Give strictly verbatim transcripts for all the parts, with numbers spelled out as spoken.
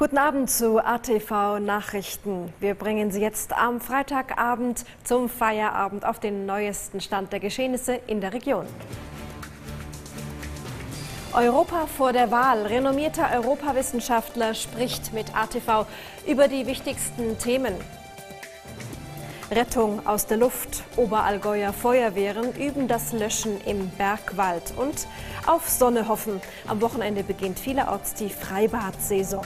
Guten Abend zu A T V Nachrichten. Wir bringen Sie jetzt am Freitagabend zum Feierabend auf den neuesten Stand der Geschehnisse in der Region. Europa vor der Wahl. Renommierter Europawissenschaftler spricht mit A T V über die wichtigsten Themen. Rettung aus der Luft. Oberallgäuer Feuerwehren üben das Löschen im Bergwald. Und auf Sonne hoffen. Am Wochenende beginnt vielerorts die Freibad-Saison.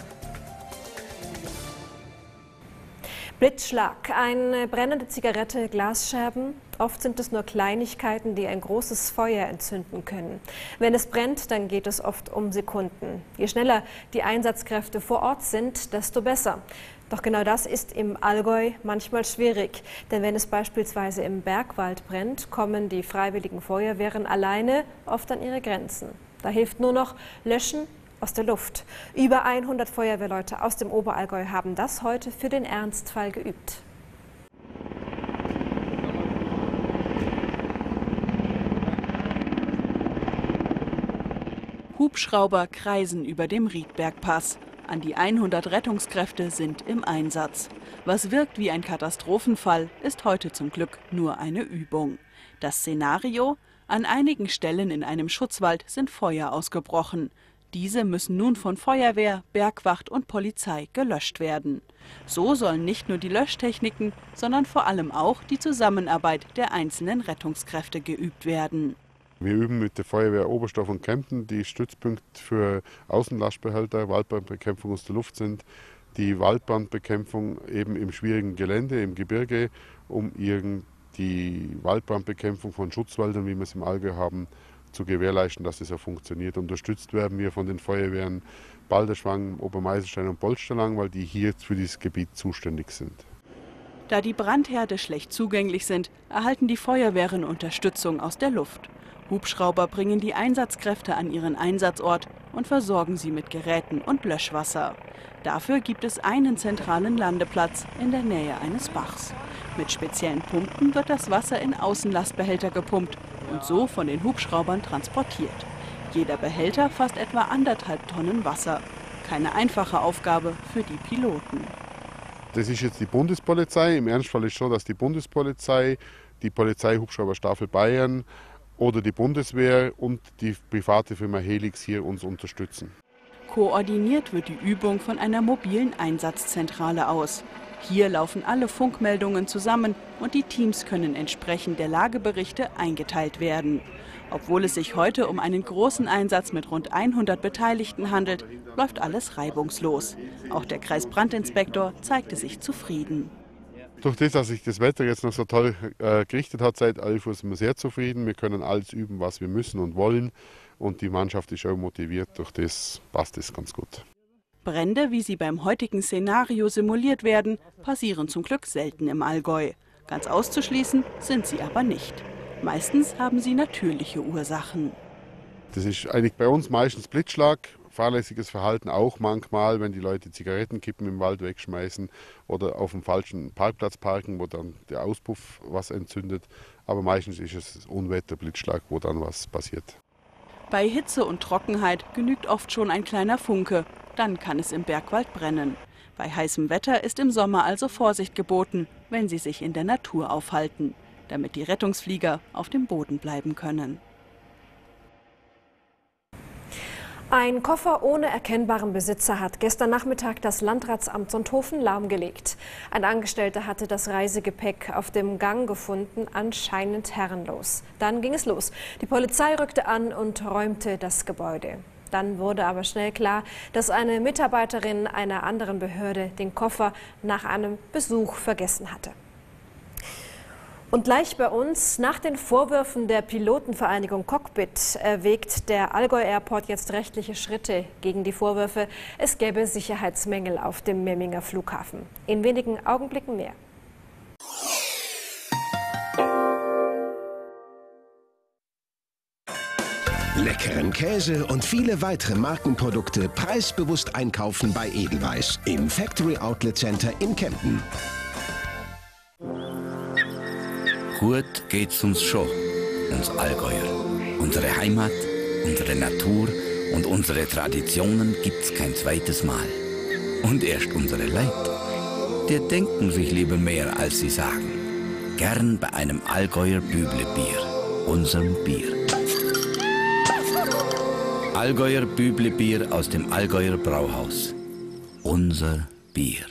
Blitzschlag, eine brennende Zigarette, Glasscherben. Oft sind es nur Kleinigkeiten, die ein großes Feuer entzünden können. Wenn es brennt, dann geht es oft um Sekunden. Je schneller die Einsatzkräfte vor Ort sind, desto besser. Doch genau das ist im Allgäu manchmal schwierig. Denn wenn es beispielsweise im Bergwald brennt, kommen die freiwilligen Feuerwehren alleine oft an ihre Grenzen. Da hilft nur noch Löschen aus der Luft. Über hundert Feuerwehrleute aus dem Oberallgäu haben das heute für den Ernstfall geübt. Hubschrauber kreisen über dem Riedbergpass. An die hundert Rettungskräfte sind im Einsatz. Was wirkt wie ein Katastrophenfall, ist heute zum Glück nur eine Übung. Das Szenario: An einigen Stellen in einem Schutzwald sind Feuer ausgebrochen. Diese müssen nun von Feuerwehr, Bergwacht und Polizei gelöscht werden. So sollen nicht nur die Löschtechniken, sondern vor allem auch die Zusammenarbeit der einzelnen Rettungskräfte geübt werden. Wir üben mit der Feuerwehr Oberstdorf und Kempten, die Stützpunkt für Außenlastbehälter, Waldbrandbekämpfung aus der Luft sind, die Waldbrandbekämpfung eben im schwierigen Gelände, im Gebirge, um die Waldbrandbekämpfung von Schutzwäldern, wie wir es im Allgäu haben, zu gewährleisten, dass es auch funktioniert. Unterstützt werden wir von den Feuerwehren Balderschwang, Obermeiselstein und Bolsterlang, weil die hier für dieses Gebiet zuständig sind. Da die Brandherde schlecht zugänglich sind, erhalten die Feuerwehren Unterstützung aus der Luft. Hubschrauber bringen die Einsatzkräfte an ihren Einsatzort und versorgen sie mit Geräten und Löschwasser. Dafür gibt es einen zentralen Landeplatz in der Nähe eines Bachs. Mit speziellen Pumpen wird das Wasser in Außenlastbehälter gepumpt und so von den Hubschraubern transportiert. Jeder Behälter fasst etwa anderthalb Tonnen Wasser. Keine einfache Aufgabe für die Piloten. Das ist jetzt die Bundespolizei. Im Ernstfall ist es so, dass die Bundespolizei, die Polizeihubschrauberstaffel Bayern oder die Bundeswehr und die private Firma Helix hier uns unterstützen. Koordiniert wird die Übung von einer mobilen Einsatzzentrale aus. Hier laufen alle Funkmeldungen zusammen und die Teams können entsprechend der Lageberichte eingeteilt werden. Obwohl es sich heute um einen großen Einsatz mit rund hundert Beteiligten handelt, läuft alles reibungslos. Auch der Kreisbrandinspektor zeigte sich zufrieden. Durch das, dass sich das Wetter jetzt noch so toll äh, gerichtet hat, seit elf Uhr sind wir sehr zufrieden. Wir können alles üben, was wir müssen und wollen. Und die Mannschaft ist auch motiviert. Durch das passt es ganz gut. Brände, wie sie beim heutigen Szenario simuliert werden, passieren zum Glück selten im Allgäu. Ganz auszuschließen sind sie aber nicht. Meistens haben sie natürliche Ursachen. Das ist eigentlich bei uns meistens Blitzschlag, fahrlässiges Verhalten auch manchmal, wenn die Leute Zigarettenkippen im Wald wegschmeißen oder auf dem falschen Parkplatz parken, wo dann der Auspuff was entzündet. Aber meistens ist es Unwetter, Blitzschlag, wo dann was passiert. Bei Hitze und Trockenheit genügt oft schon ein kleiner Funke. Dann kann es im Bergwald brennen. Bei heißem Wetter ist im Sommer also Vorsicht geboten, wenn Sie sich in der Natur aufhalten, damit die Rettungsflieger auf dem Boden bleiben können. Ein Koffer ohne erkennbaren Besitzer hat gestern Nachmittag das Landratsamt Sonthofen lahmgelegt. Ein Angestellter hatte das Reisegepäck auf dem Gang gefunden, anscheinend herrenlos. Dann ging es los. Die Polizei rückte an und räumte das Gebäude. Dann wurde aber schnell klar, dass eine Mitarbeiterin einer anderen Behörde den Koffer nach einem Besuch vergessen hatte. Und gleich bei uns, nach den Vorwürfen der Pilotenvereinigung Cockpit, erwägt der Allgäu Airport jetzt rechtliche Schritte gegen die Vorwürfe, es gäbe Sicherheitsmängel auf dem Memminger Flughafen. In wenigen Augenblicken mehr. Leckeren Käse und viele weitere Markenprodukte preisbewusst einkaufen bei Edelweiss im Factory Outlet Center in Kempten. Gut geht's uns schon, uns Allgäuer. Unsere Heimat, unsere Natur und unsere Traditionen gibt's kein zweites Mal. Und erst unsere Leute, die denken sich lieber mehr, als sie sagen. Gern bei einem Allgäuer Büble-Bier, unserem Bier. Allgäuer Büble-Bier aus dem Allgäuer Brauhaus. Unser Bier.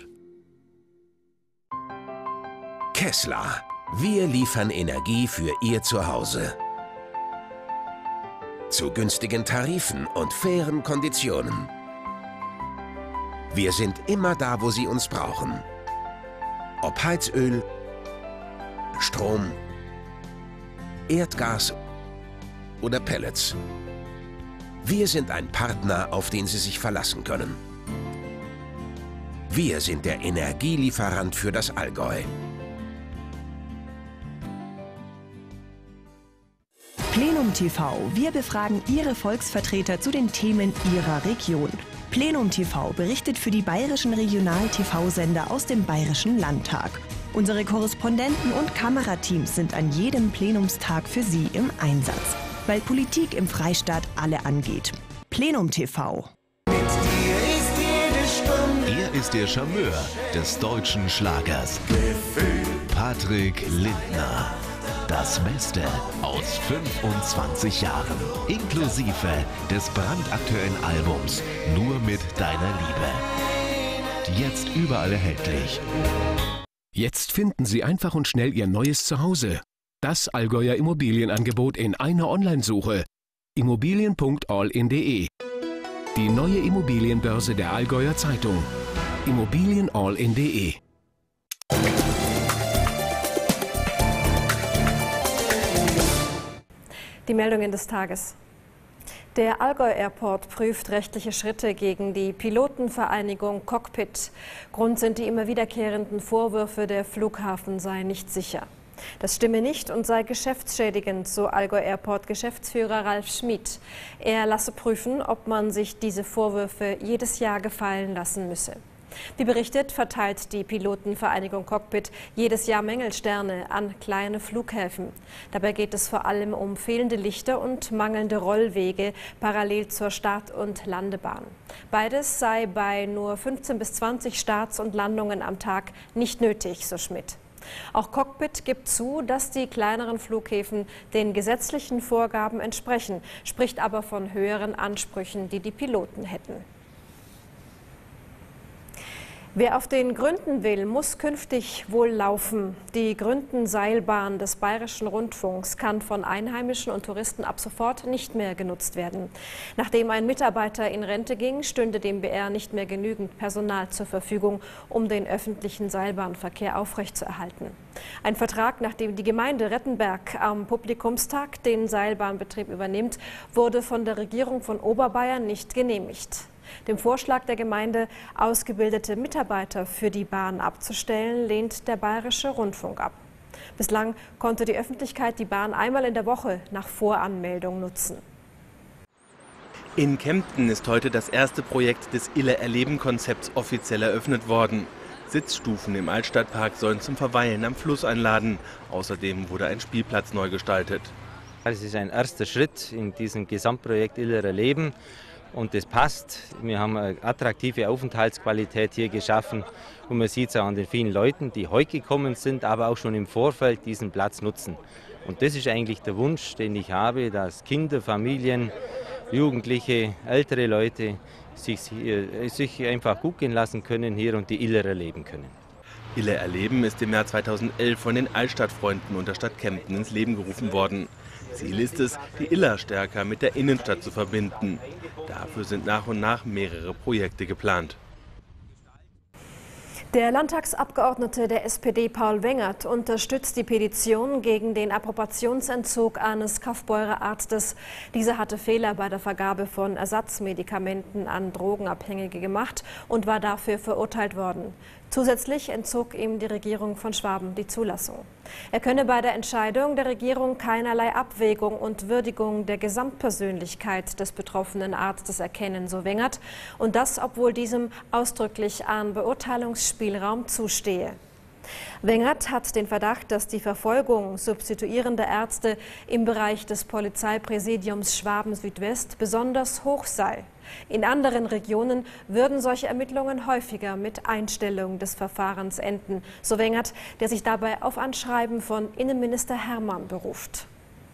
Kessler. Wir liefern Energie für Ihr Zuhause. Zu günstigen Tarifen und fairen Konditionen. Wir sind immer da, wo Sie uns brauchen. Ob Heizöl, Strom, Erdgas oder Pellets. Wir sind ein Partner, auf den Sie sich verlassen können. Wir sind der Energielieferant für das Allgäu. Plenum T V. Wir befragen Ihre Volksvertreter zu den Themen Ihrer Region. Plenum T V berichtet für die bayerischen Regional-T V-Sender aus dem Bayerischen Landtag. Unsere Korrespondenten und Kamerateams sind an jedem Plenumstag für Sie im Einsatz, weil Politik im Freistaat alle angeht. Plenum T V. Er ist der Charmeur des deutschen Schlagers. Patrick Lindner. Das Beste aus fünfundzwanzig Jahren, inklusive des brandaktuellen Albums Nur mit deiner Liebe. Jetzt überall erhältlich. Jetzt finden Sie einfach und schnell Ihr neues Zuhause. Das Allgäuer Immobilienangebot in einer Onlinesuche. immobilien punkt all in punkt de. Die neue Immobilienbörse der Allgäuer Zeitung. immobilien punkt all in punkt de. Die Meldungen des Tages. Der Allgäu Airport prüft rechtliche Schritte gegen die Pilotenvereinigung Cockpit. Grund sind die immer wiederkehrenden Vorwürfe, der Flughafen sei nicht sicher. Das stimme nicht und sei geschäftsschädigend, so Allgäu Airport Geschäftsführer Ralf Schmid. Er lasse prüfen, ob man sich diese Vorwürfe jedes Jahr gefallen lassen müsse. Wie berichtet, verteilt die Pilotenvereinigung Cockpit jedes Jahr Mängelsterne an kleine Flughäfen. Dabei geht es vor allem um fehlende Lichter und mangelnde Rollwege parallel zur Start- und Landebahn. Beides sei bei nur fünfzehn bis zwanzig Starts und Landungen am Tag nicht nötig, so Schmid. Auch Cockpit gibt zu, dass die kleineren Flughäfen den gesetzlichen Vorgaben entsprechen, spricht aber von höheren Ansprüchen, die die Piloten hätten. Wer auf den Gründen will, muss künftig wohl laufen. Die Gründen-Seilbahn des Bayerischen Rundfunks kann von Einheimischen und Touristen ab sofort nicht mehr genutzt werden. Nachdem ein Mitarbeiter in Rente ging, stünde dem B R nicht mehr genügend Personal zur Verfügung, um den öffentlichen Seilbahnverkehr aufrechtzuerhalten. Ein Vertrag, nachdem die Gemeinde Rettenberg am Publikumstag den Seilbahnbetrieb übernimmt, wurde von der Regierung von Oberbayern nicht genehmigt. Dem Vorschlag der Gemeinde, ausgebildete Mitarbeiter für die Bahn abzustellen, lehnt der Bayerische Rundfunk ab. Bislang konnte die Öffentlichkeit die Bahn einmal in der Woche nach Voranmeldung nutzen. In Kempten ist heute das erste Projekt des Ille-Erleben-Konzepts offiziell eröffnet worden. Sitzstufen im Altstadtpark sollen zum Verweilen am Fluss einladen. Außerdem wurde ein Spielplatz neu gestaltet. Es ist ein erster Schritt in diesem Gesamtprojekt Ille-Erleben. Und das passt. Wir haben eine attraktive Aufenthaltsqualität hier geschaffen. Und man sieht es auch an den vielen Leuten, die heute gekommen sind, aber auch schon im Vorfeld diesen Platz nutzen. Und das ist eigentlich der Wunsch, den ich habe, dass Kinder, Familien, Jugendliche, ältere Leute sich, sich einfach gut gehen lassen können hier und die Iller erleben können. Iller erleben ist im Jahr zweitausendelf von den Altstadtfreunden und der Stadt Kempten ins Leben gerufen worden. Ziel ist es, die Iller stärker mit der Innenstadt zu verbinden. Dafür sind nach und nach mehrere Projekte geplant. Der Landtagsabgeordnete der S P D Paul Wengert unterstützt die Petition gegen den Approbationsentzug eines Kaufbeurer Arztes. Dieser hatte Fehler bei der Vergabe von Ersatzmedikamenten an Drogenabhängige gemacht und war dafür verurteilt worden. Zusätzlich entzog ihm die Regierung von Schwaben die Zulassung. Er könne bei der Entscheidung der Regierung keinerlei Abwägung und Würdigung der Gesamtpersönlichkeit des betroffenen Arztes erkennen, so Wengert, und das, obwohl diesem ausdrücklich an Beurteilungsspielraum zustehe. Wengert hat den Verdacht, dass die Verfolgung substituierender Ärzte im Bereich des Polizeipräsidiums Schwaben-Südwest besonders hoch sei. In anderen Regionen würden solche Ermittlungen häufiger mit Einstellung des Verfahrens enden, so Wengert, der sich dabei auf Anschreiben von Innenminister Hermann beruft.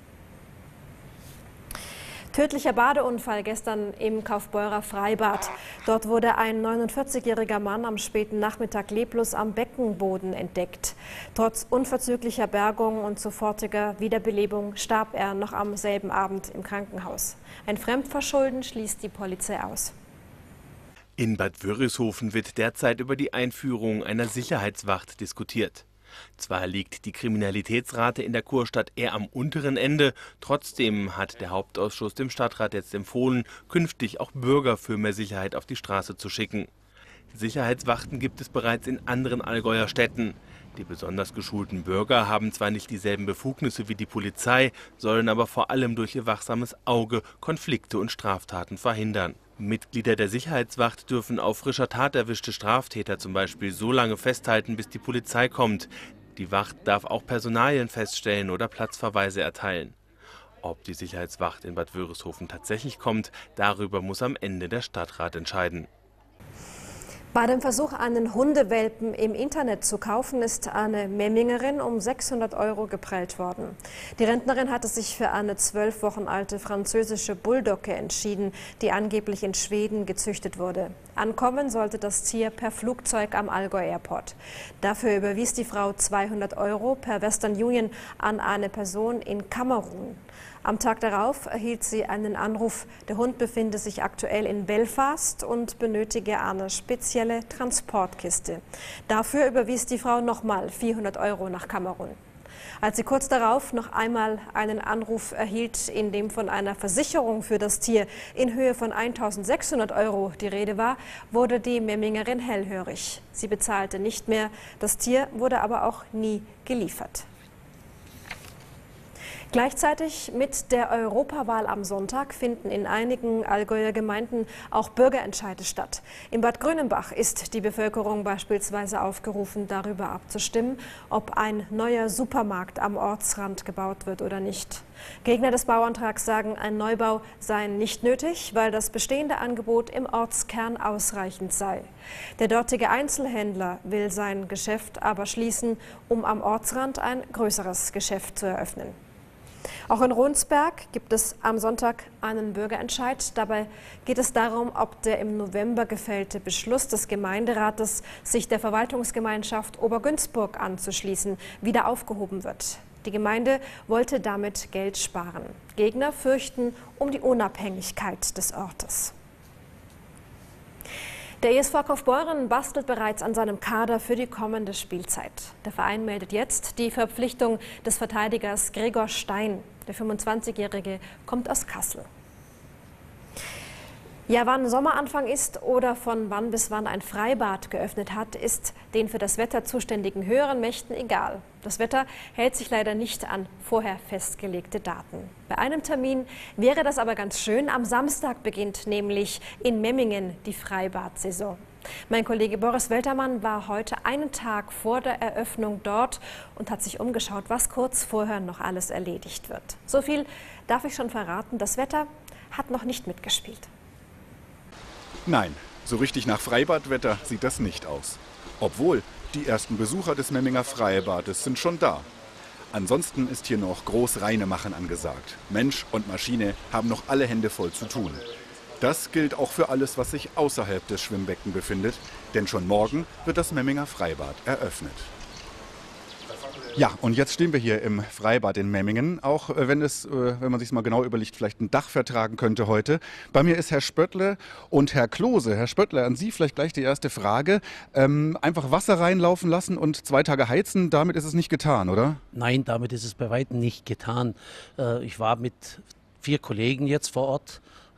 Tödlicher Badeunfall gestern im Kaufbeurer Freibad. Dort wurde ein neunundvierzigjähriger Mann am späten Nachmittag leblos am Beckenboden entdeckt. Trotz unverzüglicher Bergung und sofortiger Wiederbelebung starb er noch am selben Abend im Krankenhaus. Ein Fremdverschulden schließt die Polizei aus. In Bad Wörishofen wird derzeit über die Einführung einer Sicherheitswacht diskutiert. Zwar liegt die Kriminalitätsrate in der Kurstadt eher am unteren Ende, trotzdem hat der Hauptausschuss dem Stadtrat jetzt empfohlen, künftig auch Bürger für mehr Sicherheit auf die Straße zu schicken. Sicherheitswachten gibt es bereits in anderen Allgäuer Städten. Die besonders geschulten Bürger haben zwar nicht dieselben Befugnisse wie die Polizei, sollen aber vor allem durch ihr wachsames Auge Konflikte und Straftaten verhindern. Mitglieder der Sicherheitswacht dürfen auf frischer Tat erwischte Straftäter zum Beispiel so lange festhalten, bis die Polizei kommt. Die Wacht darf auch Personalien feststellen oder Platzverweise erteilen. Ob die Sicherheitswacht in Bad Wörishofen tatsächlich kommt, darüber muss am Ende der Stadtrat entscheiden. Bei dem Versuch, einen Hundewelpen im Internet zu kaufen, ist eine Memmingerin um sechshundert Euro geprellt worden. Die Rentnerin hatte sich für eine zwölf Wochen alte französische Bulldogge entschieden, die angeblich in Schweden gezüchtet wurde. Ankommen sollte das Tier per Flugzeug am Allgäu Airport. Dafür überwies die Frau zweihundert Euro per Western Union an eine Person in Kamerun. Am Tag darauf erhielt sie einen Anruf, der Hund befinde sich aktuell in Belfast und benötige eine spezielle Transportkiste. Dafür überwies die Frau nochmal vierhundert Euro nach Kamerun. Als sie kurz darauf noch einmal einen Anruf erhielt, in dem von einer Versicherung für das Tier in Höhe von eintausendsechshundert Euro die Rede war, wurde die Memmingerin hellhörig. Sie bezahlte nicht mehr, das Tier wurde aber auch nie geliefert. Gleichzeitig mit der Europawahl am Sonntag finden in einigen Allgäuer Gemeinden auch Bürgerentscheide statt. In Bad Grönenbach ist die Bevölkerung beispielsweise aufgerufen, darüber abzustimmen, ob ein neuer Supermarkt am Ortsrand gebaut wird oder nicht. Gegner des Bauantrags sagen, ein Neubau sei nicht nötig, weil das bestehende Angebot im Ortskern ausreichend sei. Der dortige Einzelhändler will sein Geschäft aber schließen, um am Ortsrand ein größeres Geschäft zu eröffnen. Auch in Ronsberg gibt es am Sonntag einen Bürgerentscheid. Dabei geht es darum, ob der im November gefällte Beschluss des Gemeinderates, sich der Verwaltungsgemeinschaft Obergünzburg anzuschließen, wieder aufgehoben wird. Die Gemeinde wollte damit Geld sparen. Gegner fürchten um die Unabhängigkeit des Ortes. Der E S V Kaufbeuren bastelt bereits an seinem Kader für die kommende Spielzeit. Der Verein meldet jetzt die Verpflichtung des Verteidigers Gregor Stein. Der fünfundzwanzigjährige kommt aus Kassel. Ja, wann Sommeranfang ist oder von wann bis wann ein Freibad geöffnet hat, ist den für das Wetter zuständigen höheren Mächten egal. Das Wetter hält sich leider nicht an vorher festgelegte Daten. Bei einem Termin wäre das aber ganz schön. Am Samstag beginnt nämlich in Memmingen die Freibad-Saison. Mein Kollege Boris Weltermann war heute einen Tag vor der Eröffnung dort und hat sich umgeschaut, was kurz vorher noch alles erledigt wird. So viel darf ich schon verraten, das Wetter hat noch nicht mitgespielt. Nein, so richtig nach Freibadwetter sieht das nicht aus. Obwohl, die ersten Besucher des Memminger Freibades sind schon da. Ansonsten ist hier noch groß Reinemachen angesagt. Mensch und Maschine haben noch alle Hände voll zu tun. Das gilt auch für alles, was sich außerhalb des Schwimmbeckens befindet, denn schon morgen wird das Memminger Freibad eröffnet. Ja, und jetzt stehen wir hier im Freibad in Memmingen, auch wenn es, wenn man sich mal genau überlegt, vielleicht ein Dach vertragen könnte heute. Bei mir ist Herr Spöttle und Herr Klose. Herr Spöttle, an Sie vielleicht gleich die erste Frage. Ähm, einfach Wasser reinlaufen lassen und zwei Tage heizen, damit ist es nicht getan, oder? Nein, damit ist es bei weitem nicht getan. Äh, ich war mit vier Kollegen jetzt vor Ort.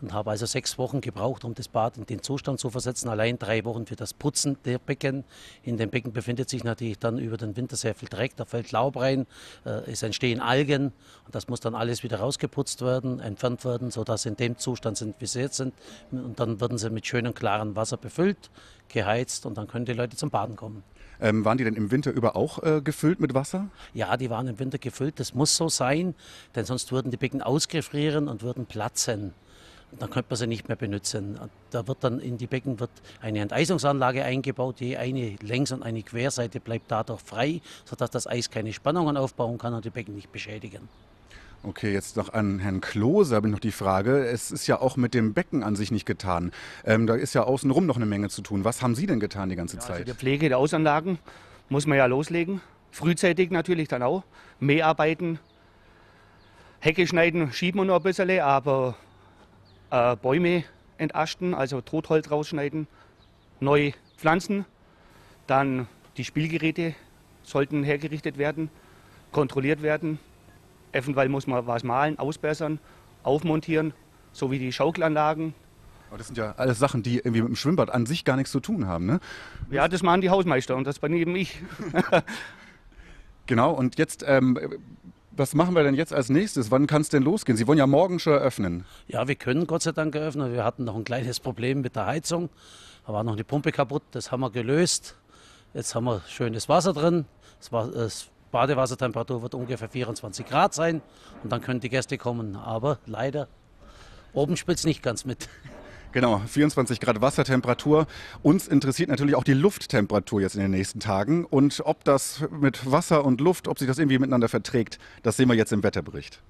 und habe also sechs Wochen gebraucht, um das Bad in den Zustand zu versetzen. Allein drei Wochen für das Putzen der Becken. In dem Becken befindet sich natürlich dann über den Winter sehr viel Dreck, da fällt Laub rein, äh, es entstehen Algen und das muss dann alles wieder rausgeputzt werden, entfernt werden, sodass in dem Zustand sind, wie sie jetzt sind. Und dann werden sie mit schönem, klarem Wasser befüllt, geheizt und dann können die Leute zum Baden kommen. Ähm, waren die denn im Winter über auch äh, gefüllt mit Wasser? Ja, die waren im Winter gefüllt. Das muss so sein, denn sonst würden die Becken ausgefrieren und würden platzen. Und dann könnte man sie nicht mehr benutzen. Und da wird dann in die Becken wird eine Enteisungsanlage eingebaut. Je eine Längs- und eine Querseite bleibt dadurch frei, sodass das Eis keine Spannungen aufbauen kann und die Becken nicht beschädigen. Okay, jetzt noch an Herrn Klose habe ich noch die Frage. Es ist ja auch mit dem Becken an sich nicht getan. Ähm, da ist ja außenrum noch eine Menge zu tun. Was haben Sie denn getan die ganze ja, Zeit? Also die Pflege der Außenanlagen muss man ja loslegen. Frühzeitig natürlich dann auch. Mäharbeiten, Hecke schneiden, schieben wir noch ein bisschen, aber äh, Bäume entasten, also Totholz rausschneiden, neu pflanzen. Dann die Spielgeräte sollten hergerichtet werden, kontrolliert werden. Eventuell muss man was malen, ausbessern, aufmontieren, sowie die Schaukelanlagen. Aber das sind ja alles Sachen, die irgendwie mit dem Schwimmbad an sich gar nichts zu tun haben, ne? Ja, das machen die Hausmeister und das bin eben ich. Genau, und jetzt, ähm, was machen wir denn jetzt als nächstes? Wann kann es denn losgehen? Sie wollen ja morgen schon eröffnen. Ja, wir können Gott sei Dank eröffnen. Wir hatten noch ein kleines Problem mit der Heizung. Da war noch eine Pumpe kaputt, das haben wir gelöst. Jetzt haben wir schönes Wasser drin. Das war, das Badewassertemperatur wird ungefähr vierundzwanzig Grad sein und dann können die Gäste kommen. Aber leider, oben spielt es nicht ganz mit. Genau, vierundzwanzig Grad Wassertemperatur. Uns interessiert natürlich auch die Lufttemperatur jetzt in den nächsten Tagen. Und ob das mit Wasser und Luft, ob sich das irgendwie miteinander verträgt, das sehen wir jetzt im Wetterbericht.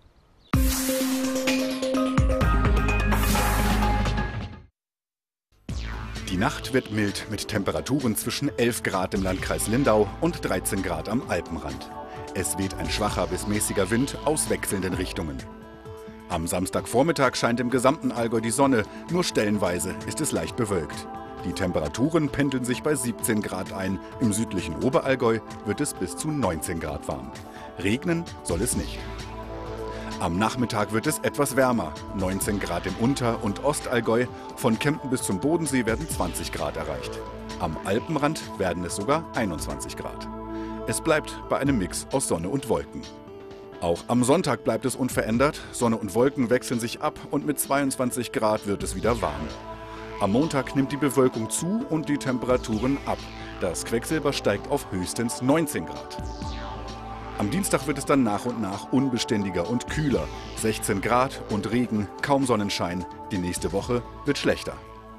Die Nacht wird mild mit Temperaturen zwischen elf Grad im Landkreis Lindau und dreizehn Grad am Alpenrand. Es weht ein schwacher bis mäßiger Wind aus wechselnden Richtungen. Am Samstagvormittag scheint im gesamten Allgäu die Sonne, nur stellenweise ist es leicht bewölkt. Die Temperaturen pendeln sich bei siebzehn Grad ein, im südlichen Oberallgäu wird es bis zu neunzehn Grad warm. Regnen soll es nicht. Am Nachmittag wird es etwas wärmer, neunzehn Grad im Unter- und Ostallgäu, von Kempten bis zum Bodensee werden zwanzig Grad erreicht. Am Alpenrand werden es sogar einundzwanzig Grad. Es bleibt bei einem Mix aus Sonne und Wolken. Auch am Sonntag bleibt es unverändert, Sonne und Wolken wechseln sich ab und mit zweiundzwanzig Grad wird es wieder warm. Am Montag nimmt die Bewölkung zu und die Temperaturen ab. Das Quecksilber steigt auf höchstens neunzehn Grad. Am Dienstag wird es dann nach und nach unbeständiger und kühler. sechzehn Grad und Regen, kaum Sonnenschein. Die nächste Woche wird schlechter.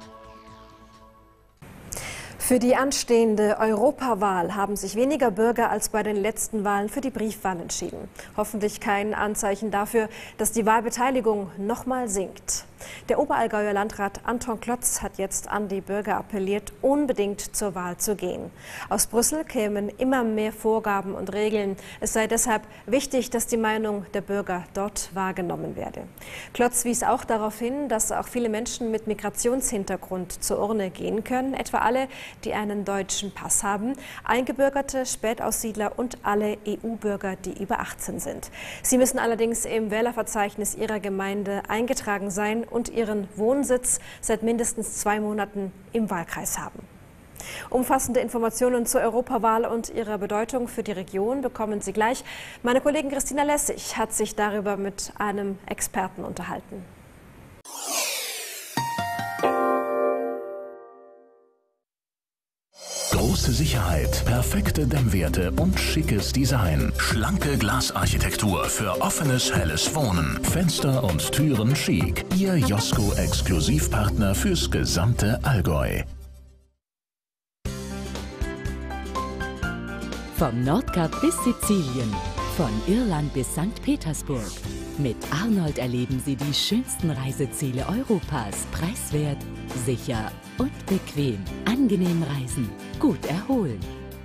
Für die anstehende Europawahl haben sich weniger Bürger als bei den letzten Wahlen für die Briefwahl entschieden. Hoffentlich kein Anzeichen dafür, dass die Wahlbeteiligung nochmal sinkt. Der Oberallgäuer Landrat Anton Klotz hat jetzt an die Bürger appelliert, unbedingt zur Wahl zu gehen. Aus Brüssel kämen immer mehr Vorgaben und Regeln. Es sei deshalb wichtig, dass die Meinung der Bürger dort wahrgenommen werde. Klotz wies auch darauf hin, dass auch viele Menschen mit Migrationshintergrund zur Urne gehen können, etwa alle, die einen deutschen Pass haben, Eingebürgerte, Spätaussiedler und alle E U-Bürger, die über achtzehn sind. Sie müssen allerdings im Wählerverzeichnis ihrer Gemeinde eingetragen sein und ihren Wohnsitz seit mindestens zwei Monaten im Wahlkreis haben. Umfassende Informationen zur Europawahl und ihrer Bedeutung für die Region bekommen Sie gleich. Meine Kollegin Christina Lessig hat sich darüber mit einem Experten unterhalten. Große Sicherheit, perfekte Dämmwerte und schickes Design. Schlanke Glasarchitektur für offenes, helles Wohnen. Fenster und Türen chic. Ihr Josco-Exklusivpartner fürs gesamte Allgäu. Vom Nordkap bis Sizilien, von Irland bis Sankt Petersburg. Mit Arnold erleben Sie die schönsten Reiseziele Europas. Preiswert, sicher und bequem. Angenehm reisen, gut erholen.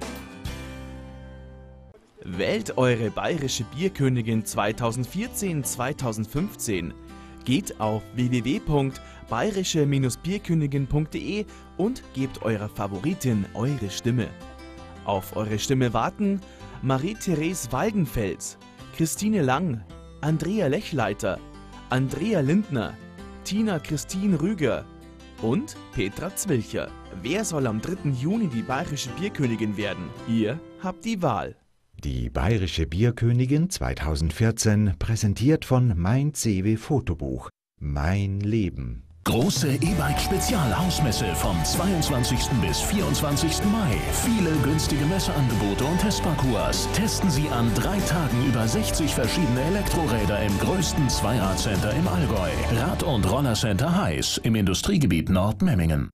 Wählt eure bayerische Bierkönigin zweitausendvierzehn zweitausendfünfzehn. Geht auf w w w punkt bayerische Bierkönigin punkt de und gebt eurer Favoritin eure Stimme. Auf eure Stimme warten Marie-Therese Waldenfels, Christine Lang, Andrea Lechleiter, Andrea Lindner, Tina Christine Rüger und Petra Zwilcher. Wer soll am dritten Juni die bayerische Bierkönigin werden? Ihr habt die Wahl. Die Bayerische Bierkönigin zweitausendvierzehn präsentiert von Mein C W Fotobuch. Mein Leben. Große E-Bike-Spezialhausmesse vom zweiundzwanzigsten bis vierundzwanzigsten Mai. Viele günstige Messeangebote und Testparcours. Testen Sie an drei Tagen über sechzig verschiedene Elektroräder im größten Zweiradcenter im Allgäu. Rad- und Rollercenter Heiß im Industriegebiet Nordmemmingen.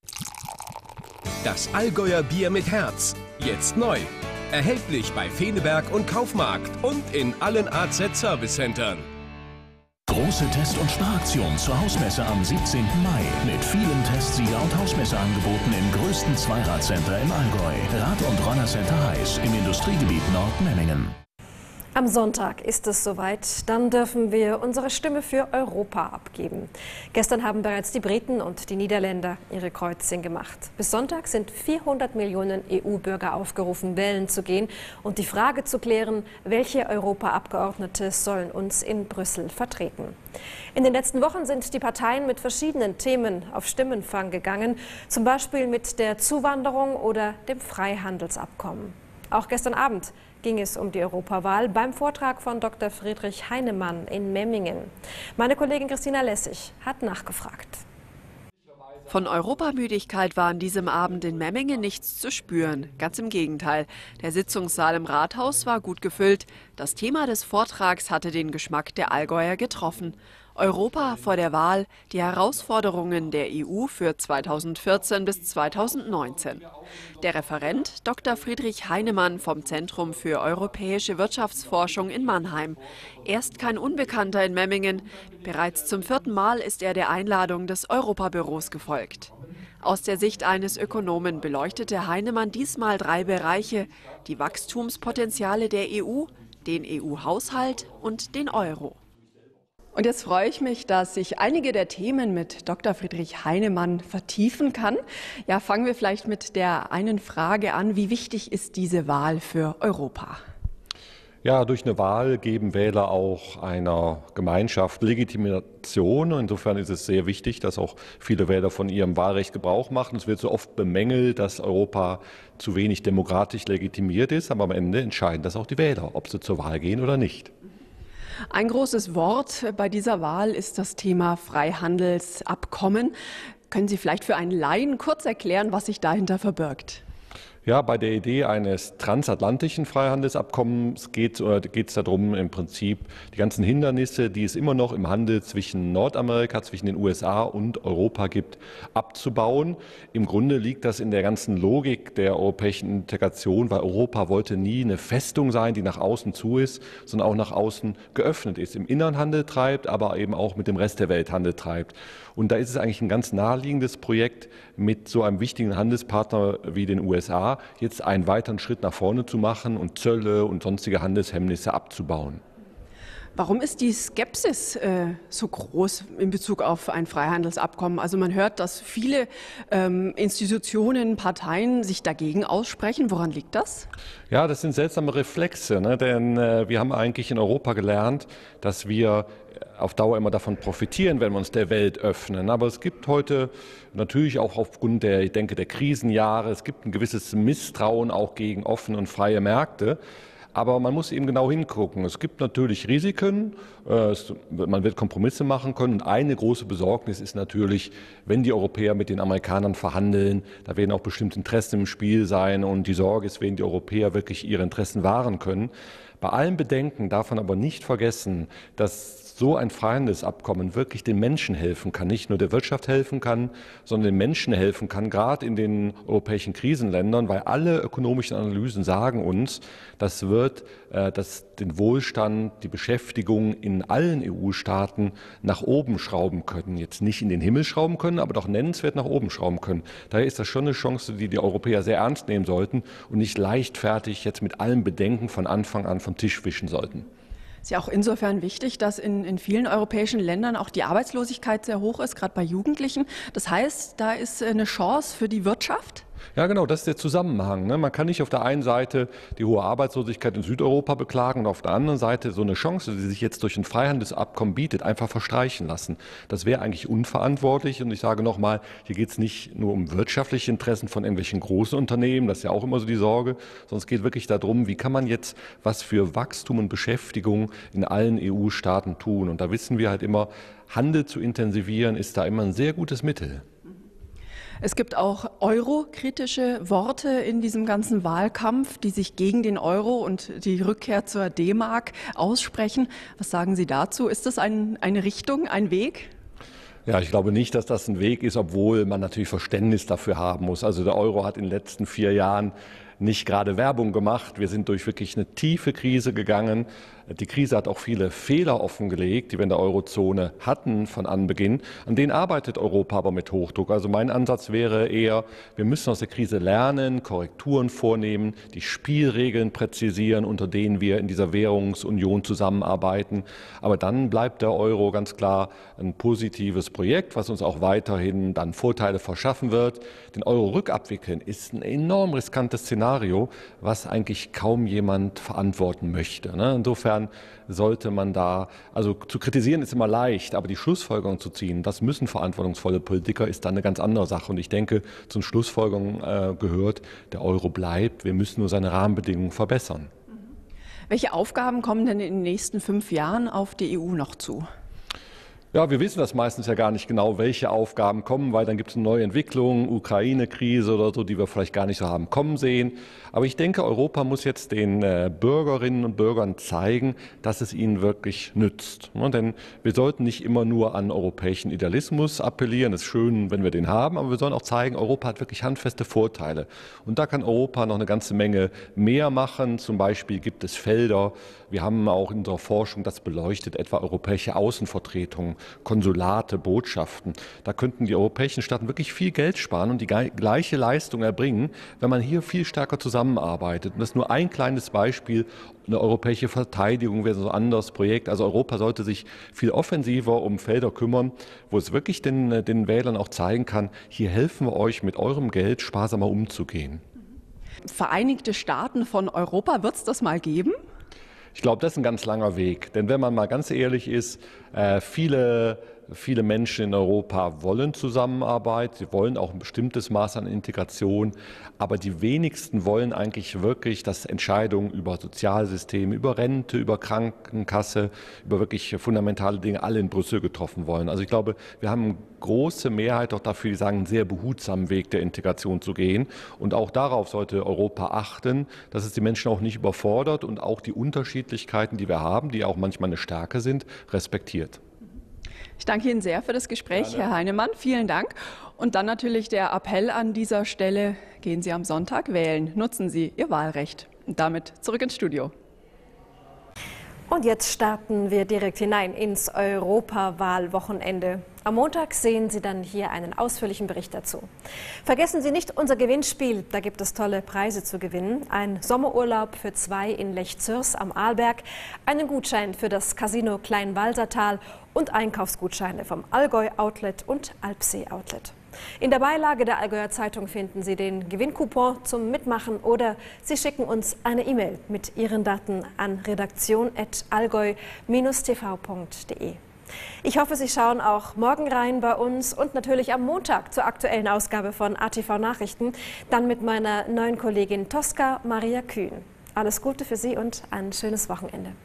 Das Allgäuer Bier mit Herz. Jetzt neu. Erhältlich bei Feneberg und Kaufmarkt und in allen A Z-Service-Centern. Große Test- und Sparaktion zur Hausmesse am siebzehnten Mai mit vielen Testsieger- und Hausmesseangeboten im größten Zweiradcenter im Allgäu. Rad- und Rollercenter Heiß im Industriegebiet Nordmemmingen. Am Sonntag ist es soweit, dann dürfen wir unsere Stimme für Europa abgeben. Gestern haben bereits die Briten und die Niederländer ihre Kreuzchen gemacht. Bis Sonntag sind vierhundert Millionen E U-Bürger aufgerufen, wählen zu gehen und die Frage zu klären, welche Europaabgeordnete sollen uns in Brüssel vertreten. In den letzten Wochen sind die Parteien mit verschiedenen Themen auf Stimmenfang gegangen, zum Beispiel mit der Zuwanderung oder dem Freihandelsabkommen. Auch gestern Abend ging es um die Europawahl beim Vortrag von Doktor Friedrich Heinemann in Memmingen. Meine Kollegin Christina Lessig hat nachgefragt. Von Europamüdigkeit war an diesem Abend in Memmingen nichts zu spüren. Ganz im Gegenteil. Der Sitzungssaal im Rathaus war gut gefüllt. Das Thema des Vortrags hatte den Geschmack der Allgäuer getroffen. Europa vor der Wahl, die Herausforderungen der E U für zweitausendvierzehn bis zweitausendneunzehn. Der Referent Doktor Friedrich Heinemann vom Zentrum für europäische Wirtschaftsforschung in Mannheim. Er ist kein Unbekannter in Memmingen. Bereits zum vierten Mal ist er der Einladung des Europabüros gefolgt. Aus der Sicht eines Ökonomen beleuchtete Heinemann diesmal drei Bereiche: die Wachstumspotenziale der E U, den E U-Haushalt und den Euro. Und jetzt freue ich mich, dass ich einige der Themen mit Doktor Friedrich Heinemann vertiefen kann. Ja, fangen wir vielleicht mit der einen Frage an. Wie wichtig ist diese Wahl für Europa? Ja, durch eine Wahl geben Wähler auch einer Gemeinschaft Legitimation. Insofern ist es sehr wichtig, dass auch viele Wähler von ihrem Wahlrecht Gebrauch machen. Es wird so oft bemängelt, dass Europa zu wenig demokratisch legitimiert ist. Aber am Ende entscheiden das auch die Wähler, ob sie zur Wahl gehen oder nicht. Ein großes Wort bei dieser Wahl ist das Thema Freihandelsabkommen. Können Sie vielleicht für einen Laien kurz erklären, was sich dahinter verbirgt? Ja, bei der Idee eines transatlantischen Freihandelsabkommens geht es darum, im Prinzip die ganzen Hindernisse, die es immer noch im Handel zwischen Nordamerika, zwischen den U S A und Europa gibt, abzubauen. Im Grunde liegt das in der ganzen Logik der europäischen Integration, weil Europa wollte nie eine Festung sein, die nach außen zu ist, sondern auch nach außen geöffnet ist, im Inneren Handel treibt, aber eben auch mit dem Rest der Welt Handel treibt. Und da ist es eigentlich ein ganz naheliegendes Projekt, mit so einem wichtigen Handelspartner wie den U S A jetzt einen weiteren Schritt nach vorne zu machen und Zölle und sonstige Handelshemmnisse abzubauen. Warum ist die Skepsis äh, so groß in Bezug auf ein Freihandelsabkommen? Also man hört, dass viele ähm, Institutionen, Parteien sich dagegen aussprechen. Woran liegt das? Ja, das sind seltsame Reflexe, ne? Denn äh, wir haben eigentlich in Europa gelernt, dass wir auf Dauer immer davon profitieren, wenn wir uns der Welt öffnen. Aber es gibt heute natürlich auch aufgrund der, ich denke, der Krisenjahre, es gibt ein gewisses Misstrauen auch gegen offene und freie Märkte. Aber man muss eben genau hingucken. Es gibt natürlich Risiken, es, man wird Kompromisse machen können. Und eine große Besorgnis ist natürlich, wenn die Europäer mit den Amerikanern verhandeln, da werden auch bestimmte Interessen im Spiel sein. Und die Sorge ist, werden die Europäer wirklich ihre Interessen wahren können. Bei allem Bedenken darf man aber nicht vergessen, dass so ein Freihandelsabkommen wirklich den Menschen helfen kann, nicht nur der Wirtschaft helfen kann, sondern den Menschen helfen kann, gerade in den europäischen Krisenländern, weil alle ökonomischen Analysen sagen uns, das wird äh, das, den Wohlstand, die Beschäftigung in allen E U-Staaten nach oben schrauben können. Jetzt nicht in den Himmel schrauben können, aber doch nennenswert nach oben schrauben können. Daher ist das schon eine Chance, die die Europäer sehr ernst nehmen sollten und nicht leichtfertig jetzt mit allen Bedenken von Anfang an vom Tisch wischen sollten. Es ist ja auch insofern wichtig, dass in, in vielen europäischen Ländern auch die Arbeitslosigkeit sehr hoch ist, gerade bei Jugendlichen. Das heißt, da ist eine Chance für die Wirtschaft? Ja, genau, das ist der Zusammenhang. Ne? Man kann nicht auf der einen Seite die hohe Arbeitslosigkeit in Südeuropa beklagen und auf der anderen Seite so eine Chance, die sich jetzt durch ein Freihandelsabkommen bietet, einfach verstreichen lassen. Das wäre eigentlich unverantwortlich. Und ich sage nochmal, hier geht es nicht nur um wirtschaftliche Interessen von irgendwelchen großen Unternehmen, das ist ja auch immer so die Sorge, sondern es geht wirklich darum, wie kann man jetzt was für Wachstum und Beschäftigung in allen E U-Staaten tun. Und da wissen wir halt immer, Handel zu intensivieren ist da immer ein sehr gutes Mittel. Es gibt auch eurokritische Worte in diesem ganzen Wahlkampf, die sich gegen den Euro und die Rückkehr zur D-Mark aussprechen. Was sagen Sie dazu? Ist das ein, eine Richtung, ein Weg? Ja, ich glaube nicht, dass das ein Weg ist, obwohl man natürlich Verständnis dafür haben muss. Also der Euro hat in den letzten vier Jahren nicht gerade Werbung gemacht. Wir sind durch wirklich eine tiefe Krise gegangen. Die Krise hat auch viele Fehler offengelegt, die wir in der Eurozone hatten von Anbeginn. An denen arbeitet Europa aber mit Hochdruck. Also mein Ansatz wäre eher, wir müssen aus der Krise lernen, Korrekturen vornehmen, die Spielregeln präzisieren, unter denen wir in dieser Währungsunion zusammenarbeiten. Aber dann bleibt der Euro ganz klar ein positives Projekt, was uns auch weiterhin dann Vorteile verschaffen wird. Den Euro rückabwickeln ist ein enorm riskantes Szenario, was eigentlich kaum jemand verantworten möchte. Insofern sollte man da, also zu kritisieren ist immer leicht, aber die Schlussfolgerung zu ziehen, das müssen verantwortungsvolle Politiker, ist dann eine ganz andere Sache. Und ich denke, zu den Schlussfolgerungen äh, gehört, der Euro bleibt, wir müssen nur seine Rahmenbedingungen verbessern. Welche Aufgaben kommen denn in den nächsten fünf Jahren auf die E U noch zu? Ja, wir wissen das meistens ja gar nicht genau, welche Aufgaben kommen, weil dann gibt es eine neue Entwicklung, Ukraine-Krise oder so, die wir vielleicht gar nicht so haben kommen sehen. Aber ich denke, Europa muss jetzt den äh, Bürgerinnen und Bürgern zeigen, dass es ihnen wirklich nützt. Ja, denn wir sollten nicht immer nur an europäischen Idealismus appellieren. Es ist schön, wenn wir den haben, aber wir sollen auch zeigen, Europa hat wirklich handfeste Vorteile. Und da kann Europa noch eine ganze Menge mehr machen. Zum Beispiel gibt es Felder. Wir haben auch in unserer Forschung das beleuchtet, etwa europäische Außenvertretungen, Konsulate, Botschaften. Da könnten die europäischen Staaten wirklich viel Geld sparen und die gleiche Leistung erbringen, wenn man hier viel stärker zusammenarbeitet. Und das ist nur ein kleines Beispiel. Eine europäische Verteidigung wäre so ein anderes Projekt. Also Europa sollte sich viel offensiver um Felder kümmern, wo es wirklich den, den Wählern auch zeigen kann, hier helfen wir euch mit eurem Geld sparsamer umzugehen. Vereinigte Staaten von Europa, wird es das mal geben? Ich glaube, das ist ein ganz langer Weg. Denn wenn man mal ganz ehrlich ist, äh, viele, viele Menschen in Europa wollen Zusammenarbeit, sie wollen auch ein bestimmtes Maß an Integration, aber die wenigsten wollen eigentlich wirklich, dass Entscheidungen über Sozialsysteme, über Rente, über Krankenkasse, über wirklich fundamentale Dinge alle in Brüssel getroffen wollen. Also ich glaube, wir haben eine große Mehrheit auch dafür, die sagen, einen sehr behutsamen Weg der Integration zu gehen. Und auch darauf sollte Europa achten, dass es die Menschen auch nicht überfordert und auch die Unterschiedlichkeiten, die wir haben, die auch manchmal eine Stärke sind, respektiert. Ich danke Ihnen sehr für das Gespräch, Gerne. Herr Heinemann. Vielen Dank. Und dann natürlich der Appell an dieser Stelle, gehen Sie am Sonntag wählen, nutzen Sie Ihr Wahlrecht. Und damit zurück ins Studio. Und jetzt starten wir direkt hinein ins Europawahlwochenende. Am Montag sehen Sie dann hier einen ausführlichen Bericht dazu. Vergessen Sie nicht unser Gewinnspiel, da gibt es tolle Preise zu gewinnen. Ein Sommerurlaub für zwei in Lech-Zürs am Arlberg, einen Gutschein für das Casino Kleinwalsertal und Einkaufsgutscheine vom Allgäu Outlet und Alpsee Outlet. In der Beilage der Allgäuer Zeitung finden Sie den Gewinncoupon zum Mitmachen oder Sie schicken uns eine E-Mail mit Ihren Daten an redaktion at allgäu Bindestrich t v punkt de. Ich hoffe, Sie schauen auch morgen rein bei uns und natürlich am Montag zur aktuellen Ausgabe von A T V Nachrichten, dann mit meiner neuen Kollegin Tosca Maria Kühn. Alles Gute für Sie und ein schönes Wochenende.